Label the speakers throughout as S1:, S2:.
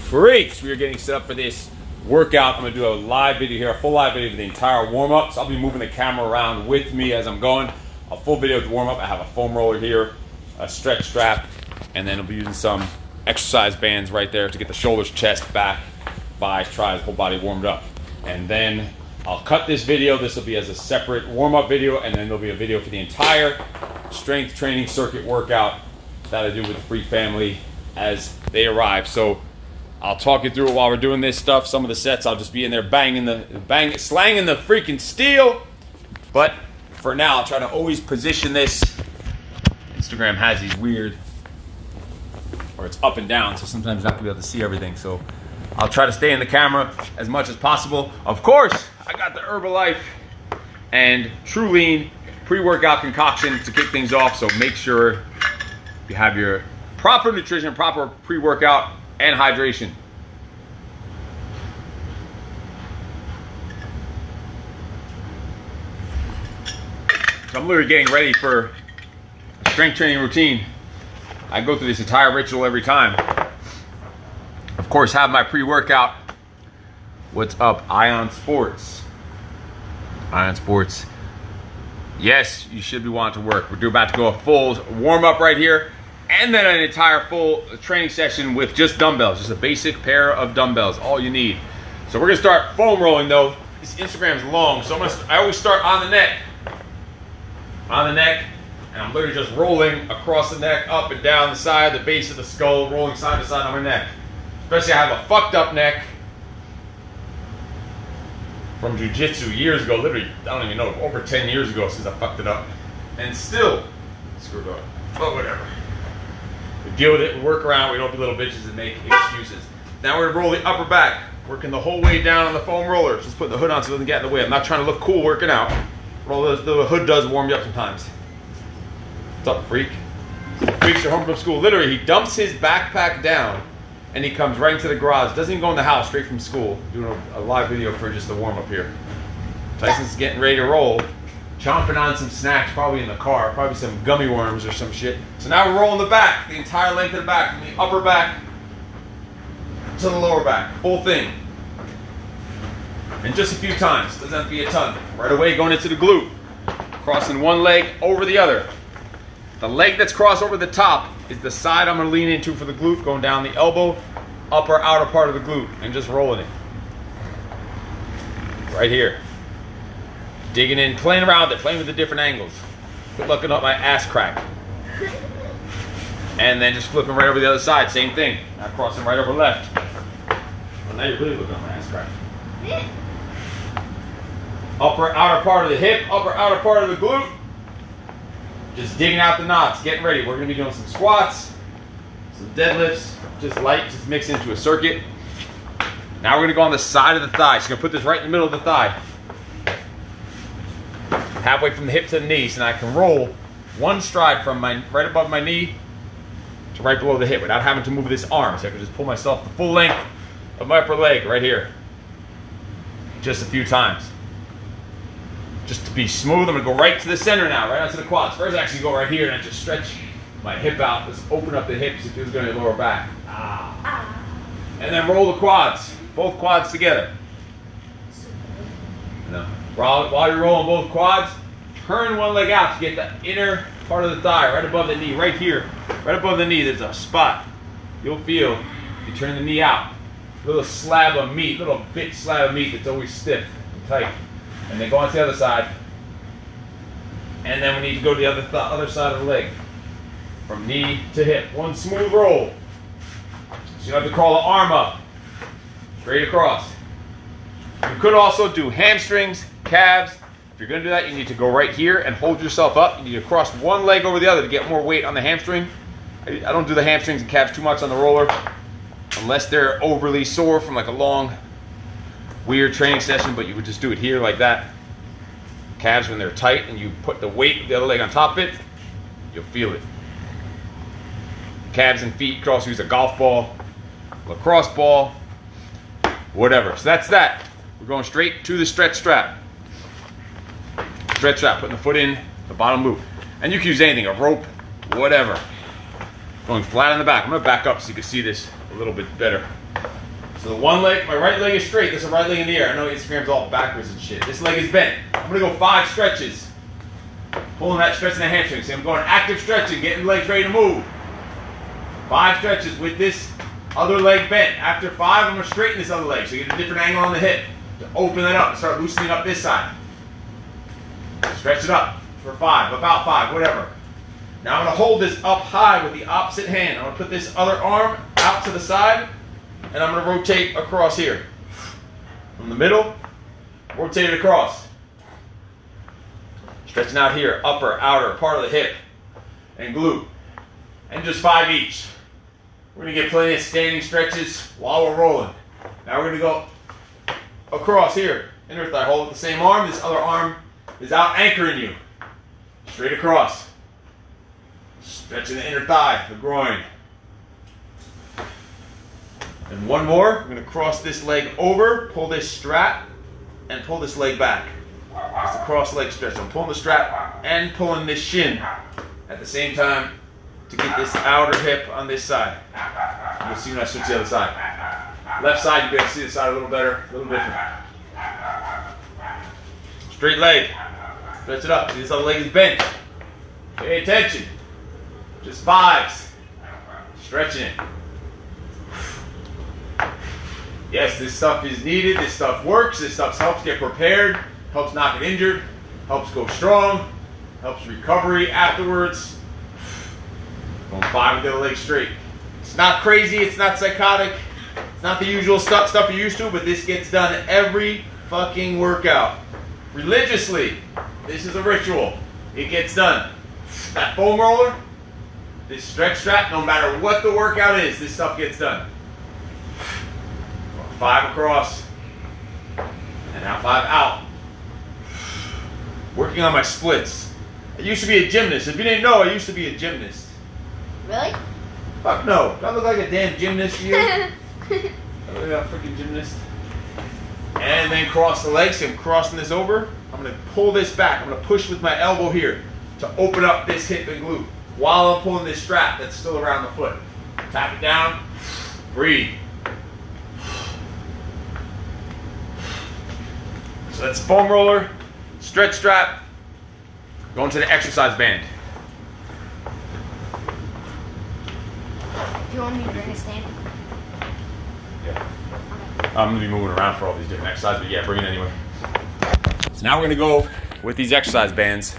S1: freaks, we are getting set up for this workout. I'm gonna do a live video here, a full live video of the entire warm-up. So I'll be moving the camera around with me as I'm going. A full video of the warm-up. I have a foam roller here, a stretch strap, and then I'll be using some exercise bands right there to get the shoulders, chest, back, thighs, tries, whole body warmed up. And then I'll cut this video. This will be as a separate warm-up video, and then there'll be a video for the entire strength training circuit workout that I do with the Free family as they arrive. So I'll talk you through it while we're doing this stuff. Some of the sets I'll just be in there slanging the freaking steel. But for now, I'll try to always position this. Instagram has these weird, or it's up and down, so sometimes you're not gonna be able to see everything. So I'll try to stay in the camera as much as possible. Of course, I got the Herbalife and True Lean pre-workout concoction to kick things off. So make sure you have your proper nutrition, proper pre-workout, and hydration. So I'm literally getting ready for a strength training routine. I go through this entire ritual every time. Of course, have my pre-workout. What's up, Ion Sports? Ion Sports. Yes, you should be wanting to work. We're about to go a full warm-up right here, and then an entire full training session with just dumbbells, just a basic pair of dumbbells, all you need. So we're gonna start foam rolling though. This Instagram's long, so I always start on the neck. On the neck, and I'm literally just rolling across the neck, up and down the side, the base of the skull, rolling side to side on my neck. Especially I have a fucked up neck from jiu-jitsu years ago, literally, I don't even know, over 10 years ago since I fucked it up. And still screwed up, but whatever. We deal with it, we work around, we don't be little bitches and make excuses. Now we're gonna roll the upper back, working the whole way down on the foam roller. Just putting the hood on so it doesn't get in the way. I'm not trying to look cool working out. The hood does warm you up sometimes. What's up, freak? Freaks are home from school. Literally, he dumps his backpack down and he comes right into the garage. Doesn't even go in the house, straight from school. Doing a live video for just the warm up here. Tyson's getting ready to roll. Chomping on some snacks, probably in the car. Probably some gummy worms or some shit. So now we're rolling the back, the entire length of the back, from the upper back to the lower back. Full thing. And just a few times. Doesn't have to be a ton. Right away, going into the glute. Crossing one leg over the other. The leg that's crossed over the top is the side I'm going to lean into for the glute, going down the elbow, upper outer part of the glute, and just rolling it. Right here. Digging in, playing around with it, playing with the different angles. Good looking up my ass crack. And then just flipping right over the other side, same thing. Now crossing right over left. Well, now you're really looking at my ass crack. Upper outer part of the hip, upper outer part of the glute. Just digging out the knots, getting ready. We're gonna be doing some squats, some deadlifts, just light, just mix into a circuit. Now we're gonna go on the side of the thigh. So you're gonna put this right in the middle of the thigh. Halfway from the hip to the knee, so now I can roll one stride from right above my knee to right below the hip without having to move this arm. So I can just pull myself the full length of my upper leg right here. Just a few times. Just to be smooth, I'm gonna go right to the center now, right onto the quads. First, I actually go right here and I just stretch my hip out. Just open up the hips if it's gonna lower back. Ah. And then roll the quads, both quads together. Now, while you're rolling both quads, turn one leg out to get the inner part of the thigh, right above the knee, right here. Right above the knee, there's a spot. You'll feel, you turn the knee out, little slab of meat, little bit slab of meat that's always stiff and tight. And then go on to the other side. And then we need to go to the other side of the leg. From knee to hip. One smooth roll. So you don't have to crawl the arm up. Straight across. You could also do hamstrings, calves. If you're going to do that, you need to go right here and hold yourself up. You need to cross one leg over the other to get more weight on the hamstring. I don't do the hamstrings and calves too much on the roller, unless they're overly sore from like a long, weird training session, but you would just do it here like that. Calves, when they're tight and you put the weight of the other leg on top of it, you'll feel it. Calves and feet, you could also use a golf ball, lacrosse ball, whatever. So that's that. We're going straight to the stretch strap. Stretch strap, putting the foot in the bottom loop. And you can use anything, a rope, whatever. Going flat on the back. I'm gonna back up so you can see this a little bit better. So the one leg, my right leg is straight. This is right leg in the air. I know Instagram's all backwards and shit. This leg is bent. I'm gonna go 5 stretches. Pulling that, stretching the hamstring. See, I'm going active stretching, getting the legs ready to move. 5 stretches with this other leg bent. After 5, I'm gonna straighten this other leg. So you get a different angle on the hip. To open that up and start loosening up this side. Stretch it up for 5, about 5, whatever. Now I'm gonna hold this up high with the opposite hand. I'm gonna put this other arm out to the side, and I'm gonna rotate across here. From the middle, rotate it across. Stretching out here, upper, outer, part of the hip, and glute. And just 5 each. We're gonna get plenty of standing stretches while we're rolling. Now we're gonna go across here. Inner thigh, hold with the same arm. This other arm is out anchoring you. Straight across. Stretching the inner thigh, the groin. And one more. I'm going to cross this leg over, pull this strap, and pull this leg back. It's a cross leg stretch. I'm pulling the strap and pulling this shin at the same time to get this outer hip on this side. You'll see when I switch to the other side. Left side, you guys see the side a little better, a little different. Straight leg. Stretch it up. See, this other leg is bent. Pay attention. Just 5s. Stretching it. Yes, this stuff is needed. This stuff works. This stuff helps get prepared. Helps not get injured. Helps go strong. Helps recovery afterwards. Going 5 with the other leg straight. It's not crazy. It's not psychotic. It's not the usual stuff you're used to, but this gets done every fucking workout. Religiously. This is a ritual. It gets done. That foam roller, this stretch strap, no matter what the workout is, this stuff gets done. 5 across, and now 5 out. Working on my splits. I used to be a gymnast. If you didn't know, I used to be a gymnast.
S2: Really?
S1: Fuck no. Do I look like a damn gymnast to you? I look like a freaking gymnast. And then cross the legs. So I'm crossing this over. I'm going to pull this back. I'm going to push with my elbow here to open up this hip and glute while I'm pulling this strap that's still around the foot. Tap it down. Breathe. So that's foam roller, stretch strap, going to the exercise band.
S2: Do you want me to bring a stand?
S1: Yeah. I'm going to be moving around for all these different exercises, but yeah, bring it anyway. So now we're going to go with these exercise bands.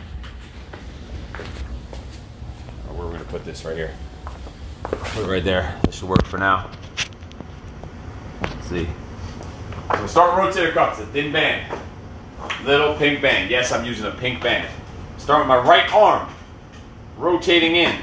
S1: Where are we going to put this? Right here. Put it right there. This should work for now. Let's see. So start with rotator cuffs, a thin band. Little pink band. Yes, I'm using a pink band. Start with my right arm. Rotating in.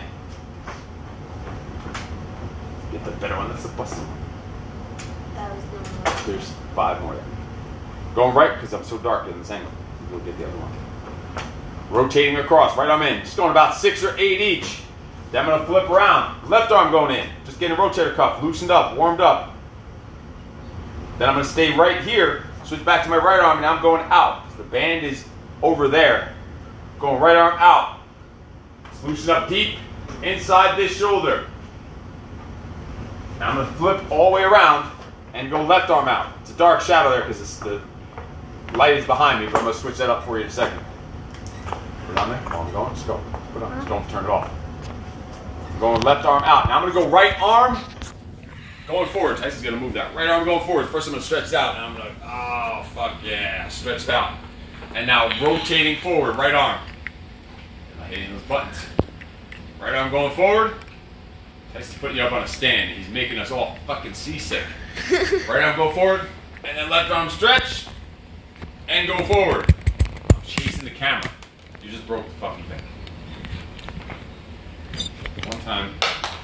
S1: Get the better one. That's the busted one.
S2: That was the one.
S1: There's 5 more there. Going right because I'm so dark in this angle. We'll get the other one. Rotating across, right arm in. Just going about 6 or 8 each. Then I'm going to flip around. Left arm going in. Just getting a rotator cuff loosened up, warmed up. Then I'm going to stay right here, switch back to my right arm, and now I'm going out. So the band is over there. Going right arm out. Just loosen up deep inside this shoulder. Now I'm going to flip all the way around and go left arm out. It's a dark shadow there because the light is behind me, but I'm going to switch that up for you in a second. Put it on there. While I'm going, just go. Put it on. Just don't turn it off. I'm going left arm out. Now I'm going to go right arm. Going forward. Tyson's going to move that. Right arm going forward. First I'm going to stretch it out. And I'm going to, oh, fuck yeah. Stretched out. And now rotating forward. Right arm. I'm not hitting those buttons. Right arm going forward. Tyson's putting you up on a stand. He's making us all fucking seasick. Right arm go forward. And then left arm stretch. And go forward. I'm chasing the camera. You just broke the fucking thing. One time.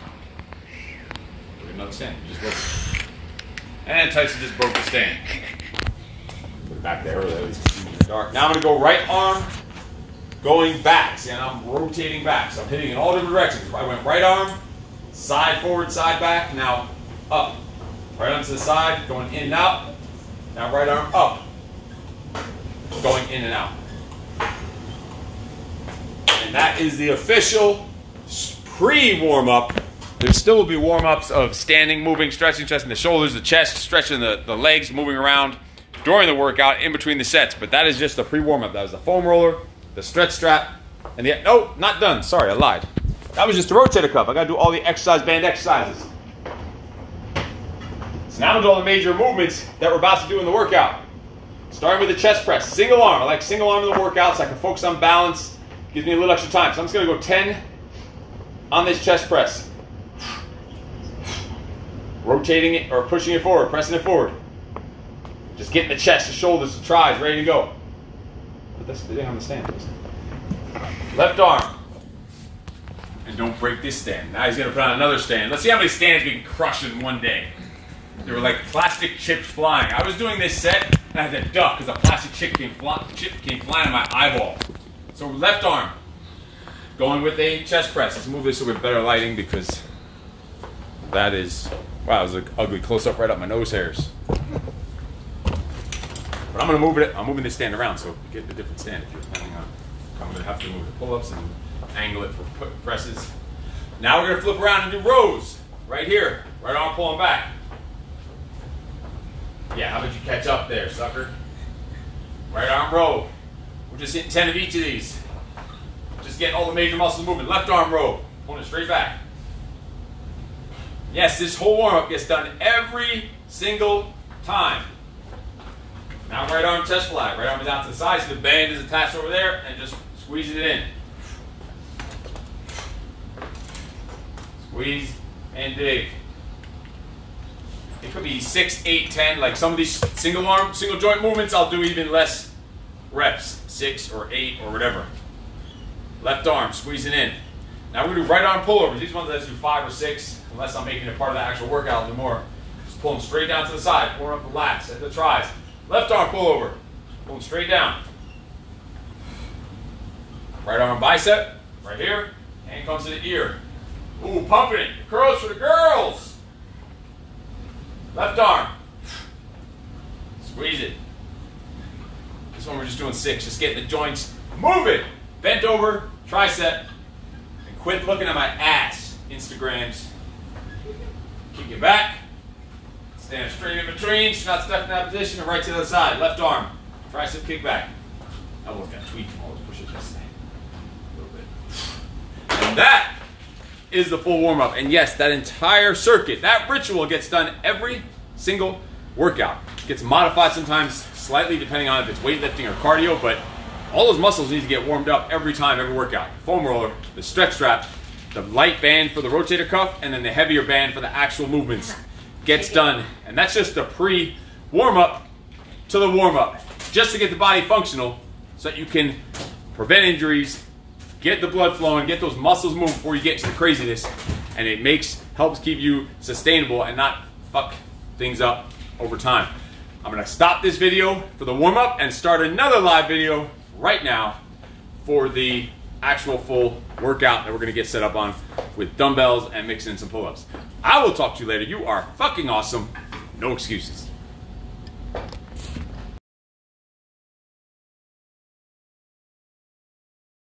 S1: Another stand. You just broke it. And Tyson just broke the stand. Put it back there, or at least in the dark. Now I'm going to go right arm going back. See, and I'm rotating back. So I'm hitting in all different directions. I went right arm, side forward, side back, now up. Right arm to the side, going in and out. Now right arm up. Going in and out. And that is the official pre-warm-up There still will be warm-ups of standing, moving, stretching the shoulders, the chest, stretching the legs, moving around during the workout in between the sets. But that is just the pre-warm-up. That was the foam roller, the stretch strap, and the, no, not done. Sorry, I lied. That was just the rotator cuff. I got to do all the exercise band exercises. So now I'm doing all the major movements that we're about to do in the workout. Starting with the chest press, single arm. I like single arm in the workout so I can focus on balance. Gives me a little extra time. So I'm just going to go 10 on this chest press. Rotating it or pushing it forward, pressing it forward. Just getting the chest, the shoulders, the tries ready to go. Put this thing on the stand, please. Left arm. And don't break this stand. Now he's going to put on another stand. Let's see how many stands we can crush in one day. They were like plastic chips flying. I was doing this set and I had to duck because a plastic chip came flying in my eyeball. So left arm. Going with a chest press. Let's move this with better lighting because that is, wow, it was an ugly close-up right up my nose hairs. But I'm going to move it. I'm moving this stand around so you get a different stand if you're planning on. I'm going to have to move the pull-ups and angle it for presses. Now we're going to flip around and do rows. Right here. Right arm pulling back. Yeah, how about you catch up there, sucker? Right arm row. We're just hitting 10 of each of these. Just getting all the major muscles moving. Left arm row. Pulling it straight back. Yes, this whole warm-up gets done every single time. Now right arm chest fly. Right arm is out to the side, so the band is attached over there, and just squeezing it in. Squeeze and dig. It could be 6, 8, 10. Like some of these single joint movements, I'll do even less reps. 6 or 8 or whatever. Left arm, squeezing in. Now we're going to do right arm pullovers. These ones I do 5 or 6, unless I'm making it part of the actual workout a little more. Just pull them straight down to the side, pulling up the lats and the tries. Left arm pullover, pull them straight down. Right arm bicep, right here. Hand comes to the ear. Ooh, pumping it. Curls for the girls. Left arm. Squeeze it. This one we're just doing 6. Just getting the joints moving. Bent over, tricep. And quit looking at my ass. Instagrams. Kick it back. Stand straight in between. So not stuck in that position. And right to the other side. Left arm. Tricep kick back. I almost got tweaked from all those push-ups yesterday. A little bit. And that is the full warm-up. And yes, that entire circuit, that ritual gets done every single workout. It gets modified sometimes slightly depending on if it's weightlifting or cardio, but all those muscles need to get warmed up every time, every workout. Foam roller, the stretch strap, the light band for the rotator cuff, and then the heavier band for the actual movements gets done. And that's just the pre-warm-up to the warm-up, just to get the body functional so that you can prevent injuries, get the blood flowing, get those muscles moving before you get to the craziness, and it helps keep you sustainable and not fuck things up over time. I'm gonna stop this video for the warm-up and start another live video right now for the actual full workout that we're gonna get set up on with dumbbells and mixing in some pull-ups. I will talk to you later. You are fucking awesome. No excuses.